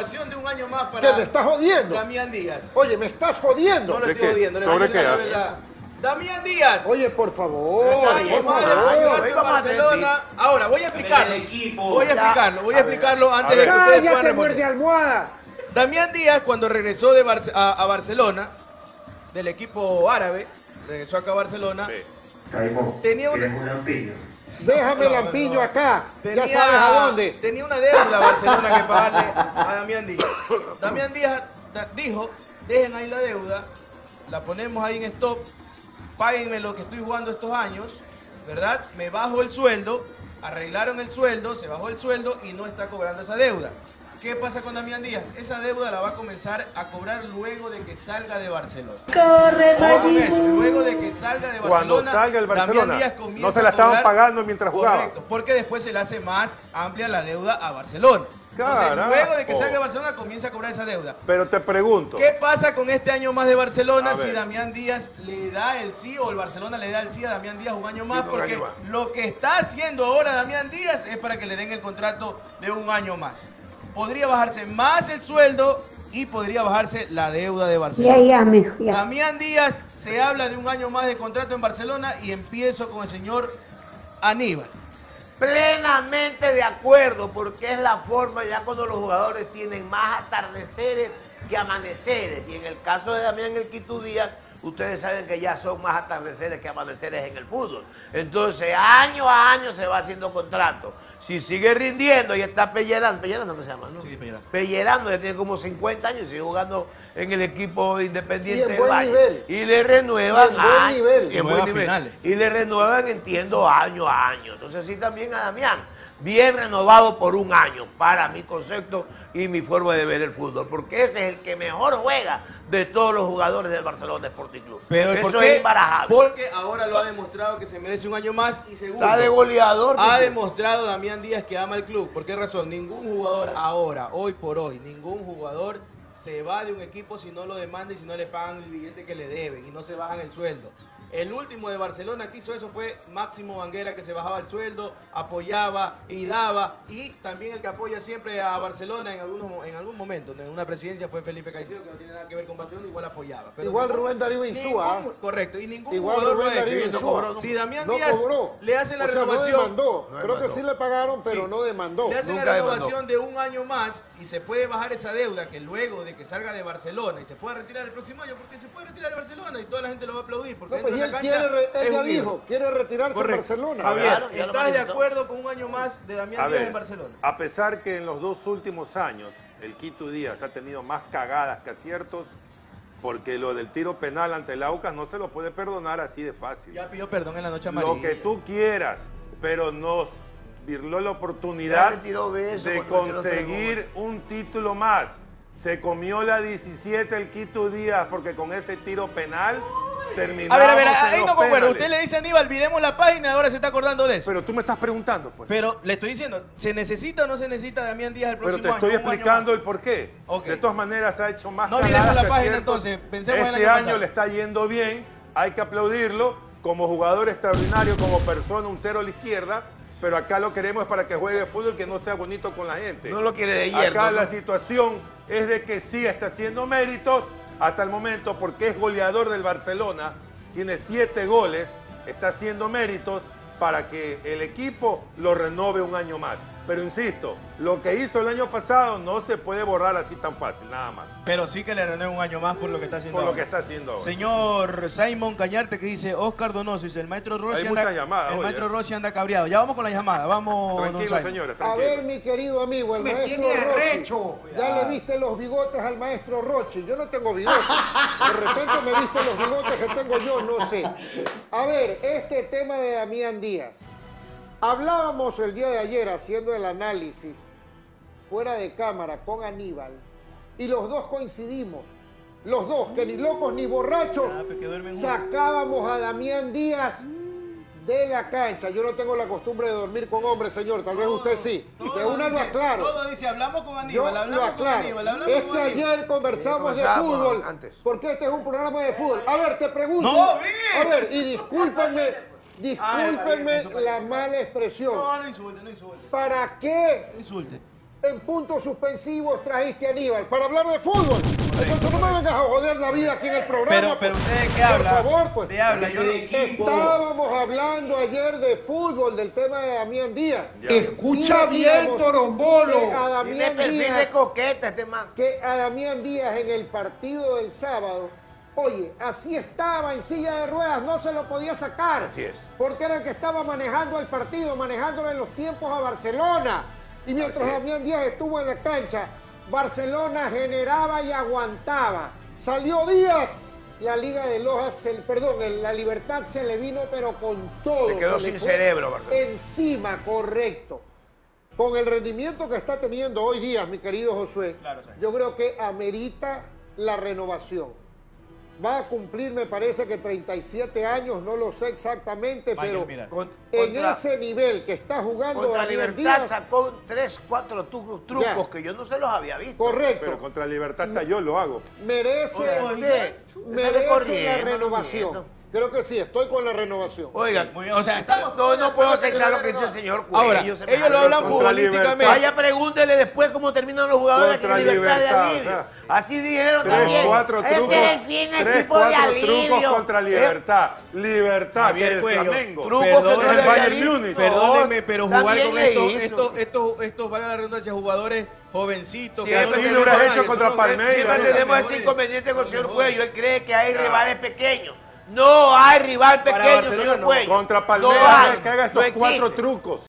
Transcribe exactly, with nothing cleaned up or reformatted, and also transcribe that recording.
renovación de un año más para... ¿Que me estás jodiendo? Damián Díaz. Oye, me estás jodiendo. No lo ¿De estoy qué? jodiendo. le ¿Sobre voy a decir qué? la verdad. Damián Díaz. Oye, por favor, Está por llamado favor. al contrato en Barcelona. Ahora, voy a explicarlo. Voy a explicarlo, voy a explicarlo antes de que ustedes puedan Cállate, responder. muerde almohada. Damián Díaz, cuando regresó de Barce- a, a Barcelona, del equipo árabe, regresó acá a Barcelona, tenía una, Déjame No, lampiño no. acá. tenía, Ya sabes a dónde. tenía una deuda Barcelona que pagarle a Damián Díaz. Damián Díaz da- dijo, dejen ahí la deuda, la ponemos ahí en stop, páguenme lo que estoy jugando estos años, ¿verdad? Me bajo el sueldo, arreglaron el sueldo, se bajó el sueldo y no está cobrando esa deuda. ¿Qué pasa con Damián Díaz? Esa deuda la va a comenzar a cobrar luego de que salga de Barcelona. Corre, Ojo con eso, luego de que salga de Barcelona. Cuando salga el Damián Barcelona, Díaz comienza no se la a estaban cobrar- pagando mientras jugaba. Correcto, porque después se le hace más amplia la deuda a Barcelona. Entonces, Carajo. luego de que salga de Barcelona, comienza a cobrar esa deuda. Pero te pregunto. ¿Qué pasa con este año más de Barcelona A si ver. Damián Díaz le da el sí o el Barcelona le da el sí a Damián Díaz un año más? Un Porque año más. lo que está haciendo ahora Damián Díaz es para que le den el contrato de un año más. Podría bajarse más el sueldo y podría bajarse la deuda de Barcelona. Ya, ya, mijo, ya. Damián Díaz, se habla de un año más de contrato en Barcelona y empiezo con el señor Aníbal. Plenamente de acuerdo, porque es la forma ya cuando los jugadores tienen más atardeceres que amaneceres. Y en el caso de Damián El Quito Díaz, ustedes saben que ya son más atardeceres que amaneceres en el fútbol. Entonces, año a año se va haciendo contrato. Si sigue rindiendo y está pellerando, pellerando que se llama, ¿no? Sí, pellerando. Pellerando, ya tiene como cincuenta años y sigue jugando en el equipo independiente Y en del buen Valle. nivel. Y le renuevan Y en buen año- nivel. y en Y buen juega nivel. finales. Y le renuevan, entiendo, año a año. Entonces sí también a Damián, bien renovado por un año, para mi concepto y mi forma de ver el fútbol, porque ese es el que mejor juega de todos los jugadores del Barcelona Sporting Club. Pero ¿por eso qué? es imbarajable. Porque ahora lo ha demostrado que se merece un año más y segundo, Está de goleador. ha porque- demostrado Damián Díaz que ama el club. ¿Por qué razón? Ningún jugador ahora, hoy por hoy, ningún jugador se va de un equipo si no lo demanda y si no le pagan el billete que le deben y no se bajan el sueldo. El último de Barcelona que hizo eso fue Máximo Banguera, que se bajaba el sueldo, apoyaba y daba. Y también el que apoya siempre a Barcelona en, algunos, en algún momento. En una presidencia fue Felipe Caicedo, que no tiene nada que ver con Barcelona, igual apoyaba. Pero Igual ningún- Rubén Darío Insúa. ningún- Correcto, y ningún Igual jugador Rubén lo ha hecho. Darío Y no Insúa. cobró. Si Damián No Díaz cobró. le hace la O sea, renovación... no demandó. No Creo que demandó. sí le pagaron, pero Sí. no demandó. Le hacen la Nunca renovación de un año más y se puede bajar esa deuda que luego de que salga de Barcelona y se pueda retirar el próximo año, porque se puede retirar de Barcelona y toda la gente lo va a aplaudir. Porque No, pues, y dentro él, de la quiere, cancha re- él es ya un dijo, ídolo. quiere retirarse en Correcto. Barcelona. Javier, Claro, ya lo ¿estás de manifestó. acuerdo con un año más de Damián A Díaz ver, en Barcelona? a pesar que en los dos últimos años el Quito Díaz ha tenido más cagadas que aciertos, porque lo del tiro penal ante el Aucas no se lo puede perdonar así de fácil. Ya pidió perdón en la noche amarilla. Lo que tú quieras, pero nos virló la Ya oportunidad le tiró besos de cuando metió los tres conseguir un título más. Se comió la diecisiete el Quito Díaz porque con ese tiro penal terminamos A ver, a ver, en ahí los no concuerdo. penales. Usted le dice a Aníbal, viremos la página y ahora se está acordando de eso. Pero tú me estás preguntando, pues. Pero le estoy diciendo, ¿se necesita o no se necesita Damián Díaz el Pero próximo te año? estoy Un año explicando más. el porqué. Ok. De todas maneras ha hecho más No cagadas miremos la que página, aciertos. entonces, pensemos en el Este año año pasado. le está yendo bien, hay que aplaudirlo como jugador extraordinario, como persona, un cero a la izquierda, pero acá lo queremos es para que juegue fútbol, que no sea bonito con la gente. No lo quiere de hierro. Acá ¿no? la situación es de que sí está haciendo méritos hasta el momento porque es goleador del Barcelona, tiene siete goles, está haciendo méritos para que el equipo lo renove un año más. Pero insisto, lo que hizo el año pasado no se puede borrar así tan fácil, nada más. Pero sí que le renueve un año más por lo que está haciendo Por lo ahora. que está haciendo ahora. Señor Simon Cañarte que dice Oscar Donoso, dice el maestro Rossi Hay anda, muchas llamadas el hoy, maestro ¿eh? Rossi anda cabreado. Ya vamos con la llamada, vamos. don Tranquilo, Simon. señores, A tranquilo. ver, mi querido amigo, el Me maestro tiene Rochi. arrecho. Ya le viste los bigotes al maestro Rochi. Yo no tengo bigotes. De repente me viste los bigotes que tengo yo, no sé. A ver, este tema de Damián Díaz. Hablábamos el día de ayer haciendo el análisis fuera de cámara con Aníbal y los dos coincidimos. Los dos, que ni locos ni borrachos, Ah, pues que duermen juntos. sacábamos a Damián Díaz de la cancha. Yo no tengo la costumbre de dormir con hombres, señor. Tal vez usted sí. Todo De una lo dice- aclaro. Todo dice, hablamos con Yo Aníbal, lo hablamos con aclaro. Aníbal, hablamos Es con que Aníbal. ayer conversamos Sí, de conversábamos fútbol. antes. Porque este es un programa de fútbol. A ver, te pregunto. No, bien. A ver, y discúlpenme, discúlpenme Ay, eso para- la mala expresión. No, no insulte, no insulte. ¿Para qué? No insulte. en puntos suspensivos trajiste a Aníbal para hablar de fútbol. Entonces no me vengas a joder la vida aquí en el programa. Pero, pero pues. ustedes qué hablan. Por favor, pues. ¿De habla? Yo no... Estábamos hablando ayer de fútbol, del tema de Damián Díaz. Ya. Escucha bien, Torombolo. Que a Tiene Damián perfil de Díaz, coqueta este man. que a Damián Díaz en el partido del sábado, oye, así estaba en silla de ruedas, no se lo podía sacar. Así es. Porque era el que estaba manejando el partido, manejándolo en los tiempos a Barcelona. Y mientras Damián Díaz estuvo en la cancha, Barcelona generaba y aguantaba. Salió Díaz, la Liga de Lojas, se- perdón, el- la Libertad se le vino pero con todo. Se quedó le sin fue cerebro, Barcelona. encima, correcto. Con el rendimiento que está teniendo hoy Díaz, mi querido Josué, Claro, Sánchez. yo creo que amerita la renovación. Va a cumplir, me parece que treinta y siete años, no lo sé exactamente, Michael, pero mira. Con- en contra- ese nivel que está jugando Contra Damián Libertad Díaz, sacó tres, cuatro tu- trucos Ya. que yo no se los había visto. correcto, Pero contra Libertad hasta yo lo hago. merece, Oye, merece corriendo, la no renovación. corriendo. Creo que sí, estoy con la renovación. Oigan, Muy bien, o sea, estamos... no, no puedo aceptar lo que dice el señor Cuello. Ahora, se me ellos lo jaló hablan todo. Contra futbolísticamente. Vaya, pregúntele después cómo terminan los jugadores Contra aquí en Libertad Libertad, de Alivio. o sea, Así dijeron Tres, también. cuatro Ese trucos. es el fin, el Tres, tipo de cuatro alivio. trucos contra Eh, Libertad. Libertad, que Javier es el Cuello, Flamengo. trucos que Perdón, no el le había Bayern visto. Múnich. Perdónenme, pero jugar También con le estos, hizo. estos, estos, estos, valga la redundancia, jugadores jovencitos. Sí, que eso no sí le lo hubieras conocen a hecho nadie, contra son los que- Palmeiras. Siempre Mira, tenemos ese mejores, inconveniente con el los señor mejores. Cuello. Él cree que hay Ya. rivales pequeños. No hay rival Para pequeño, Barcelona señor no. Cuello. Contra No Palmeiras, hay, que haga estos no cuatro existe. trucos.